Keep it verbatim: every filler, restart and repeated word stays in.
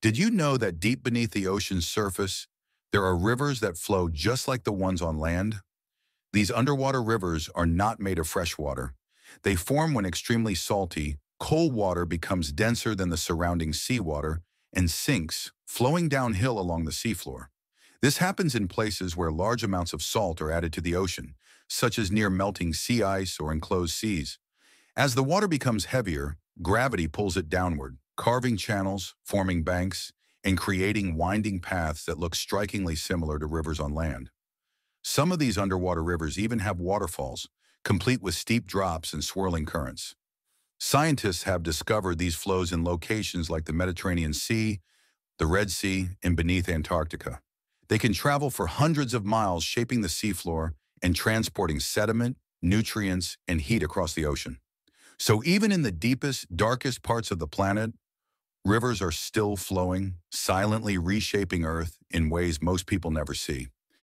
Did you know that deep beneath the ocean's surface, there are rivers that flow just like the ones on land? These underwater rivers are not made of fresh water. They form when extremely salty, cold water becomes denser than the surrounding seawater and sinks, flowing downhill along the seafloor. This happens in places where large amounts of salt are added to the ocean, such as near melting sea ice or enclosed seas. As the water becomes heavier, gravity pulls it downward, carving channels, forming banks, and creating winding paths that look strikingly similar to rivers on land. Some of these underwater rivers even have waterfalls, complete with steep drops and swirling currents. Scientists have discovered these flows in locations like the Mediterranean Sea, the Red Sea, and beneath Antarctica. They can travel for hundreds of miles, shaping the seafloor and transporting sediment, nutrients, and heat across the ocean. So even in the deepest, darkest parts of the planet, rivers are still flowing, silently reshaping Earth in ways most people never see.